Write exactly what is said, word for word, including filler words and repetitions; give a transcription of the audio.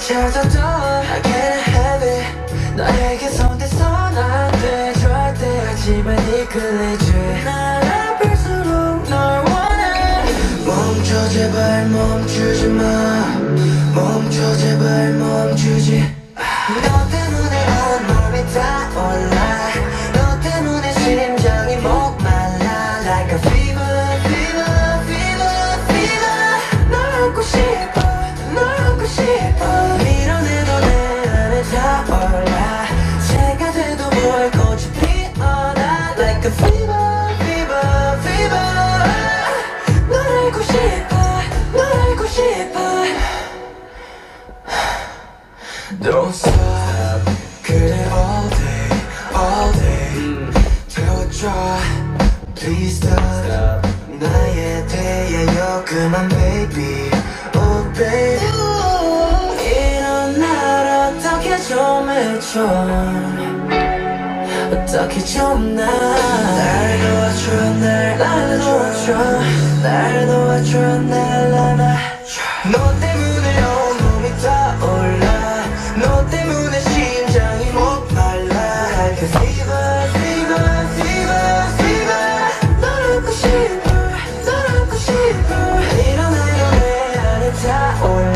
찾아도 I can't have it. 너에게 손대선 안돼 절대. 하지만 이끌리지. 날 아플수록 널 원해. 멈춰 제발 멈추지 마. 멈춰 제발 멈추지. 너 때문에 온 몸이 타올라. 너 때문에 심장이 목말라. Like a fever, fever, fever, fever. 널 안고 싶어, 널 안고 싶어. 밀어내도 내 안에 타올라. 새가 돼도 뭘 꽃이 피어나. Like a fever, fever, fever. 널 알고 싶어, 널 알고 싶어. Don't stop. 그래 all day, all day. 태워줘 Please stop. 나에 대하여 그만 baby. Oh baby. 이런 날 어떻게 좀 해줘. 어떻게 좀 나. 날 도와줘 날 안아줘. 날 도와줘 날 안아줘. 너 때문에 온몸이 타올라. 너 때문에 심장이 목말라. Like a fever, fever, fever, fever. 널 안고 싶어, 널 안고 싶어. 일어나요 내 안에 타올라.